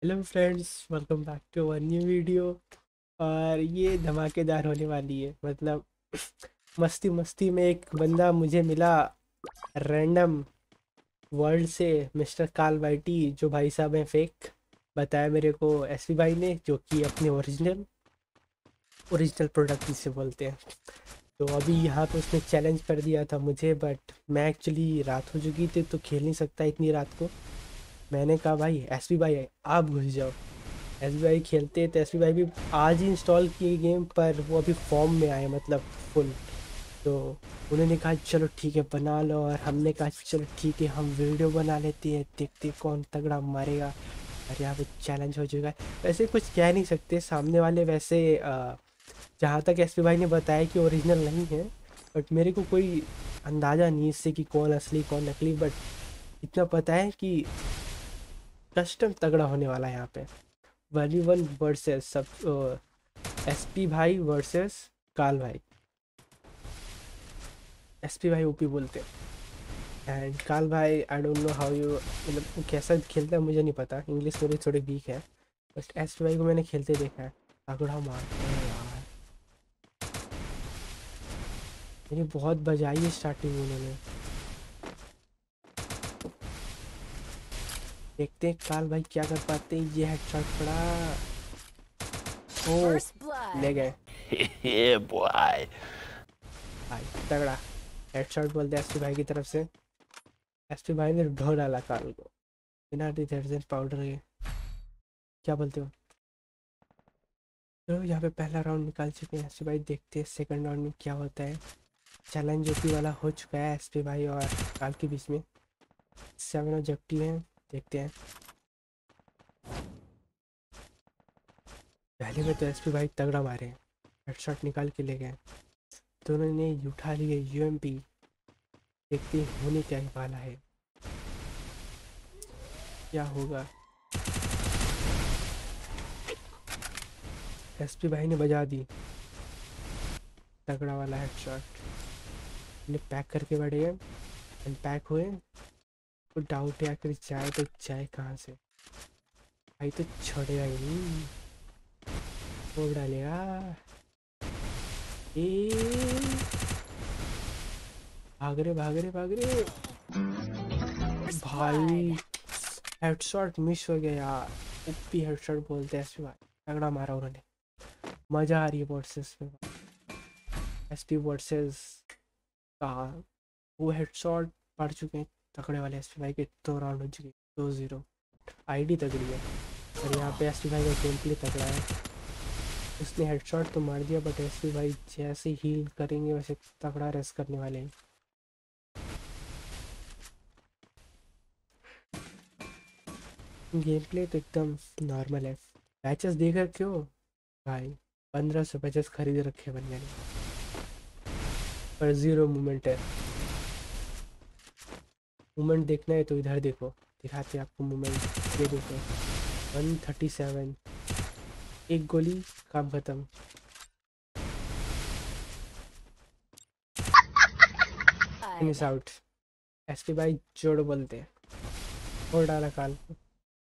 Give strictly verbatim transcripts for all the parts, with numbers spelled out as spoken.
Hello friends, welcome back to one new video. और ये धमाकेदार होने वाली है। मतलब मस्ती मस्ती में एक बंदा मुझे मिला रैंडम वर्ल्ड से, मिस्टर काल वाइटी, जो भाई साहब हैं फेक। बताया मेरे को एसपी भाई ने, जो कि अपने ओरिजिनल ओरिजिनल प्रोडक्ट जिसे बोलते हैं। तो अभी यहाँ पे उसने चैलेंज कर दिया था मुझे, बट मैं एक्चुअली रात हो चुकी थी तो खेल नहीं सकता इतनी रात को। मैंने कहा भाई एसपी भाई आप घुस जाओ। एस बी आई खेलते तो एस बी आई भी आज ही इंस्टॉल किए गेम, पर वो अभी फॉर्म में आए, मतलब फुल। तो उन्होंने कहा चलो ठीक है बना लो, और हमने कहा चलो ठीक है हम वीडियो बना लेते हैं, देखते हैं कौन तगड़ा मारेगा। और यहाँ पे चैलेंज हो चुका है। वैसे कुछ कह नहीं सकते सामने वाले, वैसे अ, जहाँ तक एस पी भाई ने बताया कि ओरिजिनल नहीं है, बट मेरे को कोई अंदाज़ा नहीं इससे कि कौन असली कौन नकली। बट इतना पता है कि कस्टम तगड़ा होने वाला है यहाँ पे। वैली वन वर्सेस सब, एसपी भाई वर्सेस काल भाई। एसपी भाई ओपी बोलते हैं, एंड काल भाई I don't know how you, मतलब वो कैसा खेलता है मुझे नहीं पता, इंग्लिश मेरी थोड़ी वीक है। बस एसपी भाई को मैंने खेलते देखा है, तगड़ा मारते हैं यार। मेरी बहुत बजाई है स्टार्टिंग में उन्होंने। देखते हैं काल भाई क्या कर पाते हैं। ये हेडशॉट पड़ा, ओ First ले blood. गए Yeah, boy. भाई। तगड़ा हेडशॉट बोलते हैं एसपी भाई की तरफ से। एसपी भाई ने ढो डाला काल को बिना डिटर्जेंट पाउडर के। क्या बोलते हो? तो यहाँ पे पहला राउंड निकाल चुके हैं एसपी भाई, देखते हैं सेकंड राउंड में क्या होता है। चैलेंज ओपी वाला हो चुका है एसपी भाई और काल के बीच में। सेवन ऑब्जेक्टिव हैं, देखते हैं। पहले में तो एसपी भाई तगड़ा मारे, हेडशॉट निकाल के ले गए। दोनों ने उठा लिए यूएमपी, देखते हैं होने क्या ही वाला है, क्या होगा। एसपी भाई ने बजा दी तगड़ा वाला हेडशॉट। ने पैक करके बैठ गए, अनपैक हुए। तो डाउट है आखिर जाए तो जाए कहाँ से। भाई तो छोड़ेगा ही नहीं, फोड़ डालेगा। ए भाग रहे भाग रहे भाग रहे First blood. भाई। हेडशॉट मिस हो गया यार। ओपी हेडशॉट बोलते हैं एसपी भाई, तगड़ा मारा उन्होंने। मजा आ रही है वर्सेस में, एसपी वर्सेस का। वो हेडशॉट पड़ चुके हैं तगड़े वाले एसपी भाई के। दो राउंड हो चुके, दो जीरो। आईडी तगड़ी है, और यहाँ पे एसपी भाई का गेम प्ले तगड़ा है। उसने हेडशॉट तो मार दिया, बट एसपी भाई जैसे हील करेंगे वैसे तगड़ा रेस करने वाले हैं। गेम प्ले तो एकदम नॉर्मल है। मैचेस देख रखे हो भाई? पंद्रह सौ मैचेस खरीद रखे बंदे ने, पर जीरो मूवमेंट है। मूवमेंट देखना है तो इधर देखो, दिखाते हैं आपको मूवमेंट। ये देखो, वन थर्टी सेवन। एक गोली, काम खत्म। Finish Blood. आउट। एसपी भाई जोड़ बोलते हैं, और डाला काल को।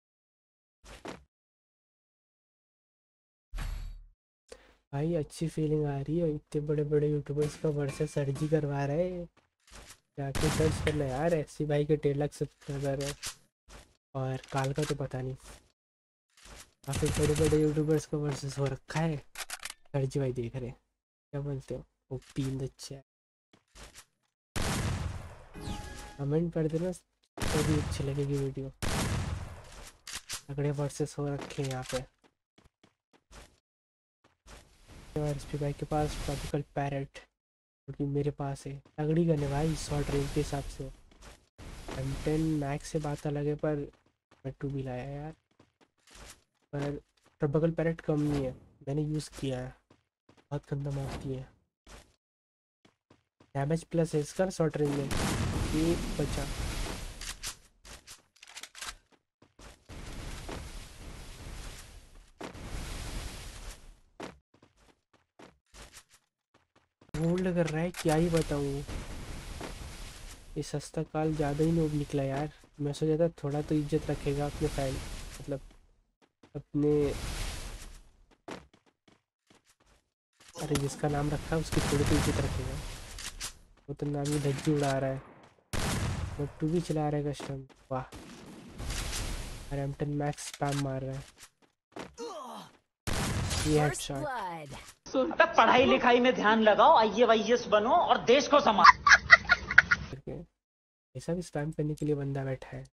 भाई अच्छी फीलिंग आ रही है, इतने बड़े बड़े यूट्यूबर्स का वर्सेस सर्जी करवा रहे हैं। जाके सर्च करना यार, एसपी भाई के डेढ़ लाख सब्सक्राइबर है, और काल का तो पता नहीं। काफ़ी बड़े बड़े यूट्यूबर्स का वर्सेस हो रखा है। सर्जी भाई देख रहे हैं, क्या बोलते हो? वो पीन अच्छा है। कमेंट कर देना तो भी अच्छी लगेगी वीडियो। तगड़े वर्सेस हो रखे हैं यहाँ पे। और एसपी भाई के पास ट्रॉपिकल पैरेट, क्योंकि मेरे पास है तगड़ी गन है भाई शॉर्ट रेंज के हिसाब से। एम टेन मैक्स से बात अलग है, पर मैं टू भी लाया यार। पर ट्रॉपिकल पैरेट कम नहीं है, मैंने यूज़ किया है, बहुत गंदा मारती है। डैमेज प्लस है इसका शॉर्ट रेंज में। ये बचा, होल्ड कर रहा है, क्या ही बताऊँ। ये सस्ता काल ज़्यादा ही नोब निकला यार। मैं सोचा था थोड़ा तो इज्जत रखेगा अपने फैन, मतलब अपने, अरे जिसका नाम रखा है उसकी थोड़ी सी इज्जत रखेगा। वो तो नाम ही धज्जी उड़ा रहा है। मोटू भी चला रहा है कस्टम। वाह, रैम्पटन मैक्स स्पैम मार रहा है। ये हेडशॉट। अबे पढ़ाई लिखाई में ध्यान लगाओ, आई ए एस बनो और देश को संभालो। करके ऐसा भी स्पैम करने के लिए बंदा बैठा है।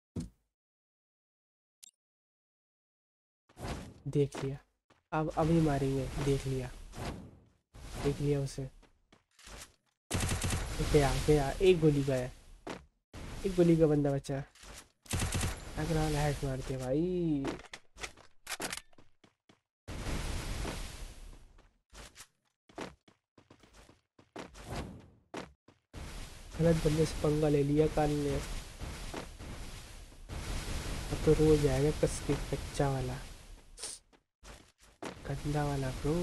देख लिया, अब अभी मारेंगे। देख लिया, देख लिया उसे। गया गया, एक गोली का है, एक गोली का बंदा बचा। अगर हेड मारते भाई। गलत बंदे से पंगा ले लिया काल ने। अब तो रोज आएगा कस के कच्चा वाला, गंदा वाला ब्रो।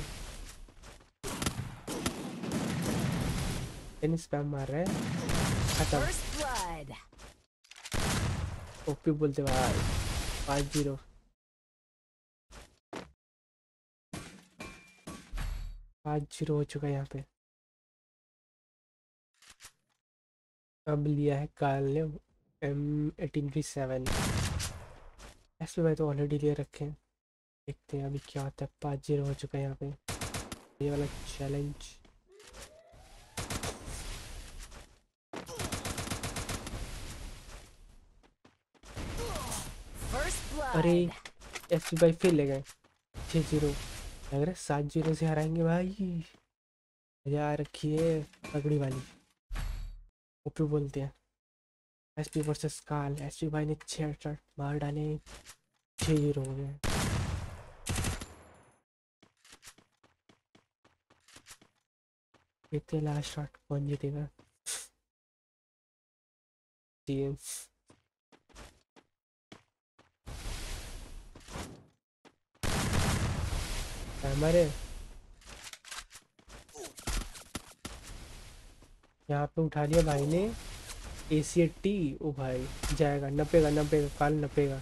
टेनिस स्पैम मार रहा है। खत्म। ओपी बोलते भाई। पाँच जीरो पाँच जीरो हो चुका है यहाँ पे। अब लिया है काल ने एम एटीन की सेवन। ऐसे भाई तो ऑलरेडी ले रखे हैं। देखते हैं अभी क्या होता है। पाँच जीरो हो चुका है यहाँ पे। ये वाला चैलेंज। अरे एफ भाई फिर ले गए। छः जीरो लग रहा है। सात जीरो से हराएंगे भाई। मजा आ रखी है पगड़ी वाली। ओपी बोलते हैं। S P versus Kaal. S P भाई ने छः शॉट मार डाले। छः जीरो हो गए। देखते लास्ट शॉट कौन जीतेगा। टीएम हमारे यहाँ पे उठा लिया भाई ने। ए सी एट्टी। ओ भाई जाएगा, नपेगा नपेगा काल नपेगा।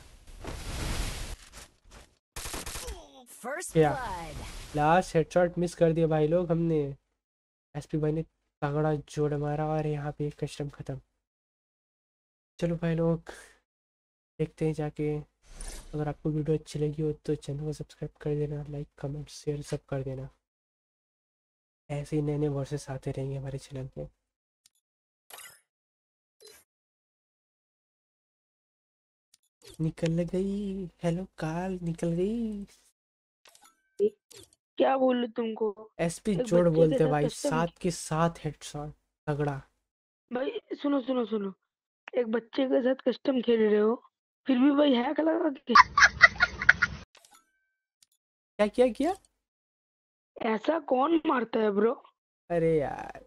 क्या लास्ट हेडशॉट मिस कर दिया भाई लोग हमने। एसपी भाई ने तगड़ा जोड़ मारा और यहाँ पे कस्टम खत्म। चलो भाई लोग देखते हैं जाके। अगर आपको वीडियो अच्छी लगी हो तो चैनल को सब्सक्राइब कर देना, लाइक कमेंट शेयर सब कर देना। ऐसे ही नए नए वर्सेस आते रहेंगे हमारे चैनल पे। निकल गई। हेलो काल निकल गई। क्या बोलूं तुमको। एसपी एक जोड़ बच्चे के बोलते साथ भाई। कस्टम। सात के सात हेडशॉट तगड़ा। भाई सुनो सुनो सुनो, एक बच्चे के साथ कस्टम खेल रहे हो, फिर भी भाई हैक लगा के। क्या किया किया। ऐसा कौन मारता है ब्रो। अरे यार